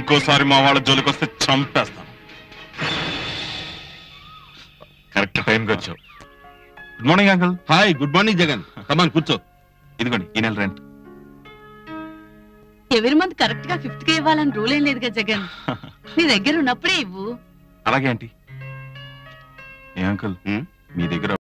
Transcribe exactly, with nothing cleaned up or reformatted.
ఇంకోసారి మా వాళ్ళ జోలికి వస్తే చంపేస్తాను. కరెక్ట్ టైంకి వచ్చావు. Good morning uncle. Hi, good morning Jagan. Come on కూర్చో. ఇదిగోండి ఈ నెల రెంట్. ఎవరి మంత్ కరెక్ట్ గా ఫిఫ్త్ కే ఇవ్వాలని రూల్ ఏం లేదుగా జగన్. నీ దగ్గర ఉన్నప్పుడే ఇవ్వు. అలాగే ఆంటీ. ఏ అంకుల్ మీ దగ్గర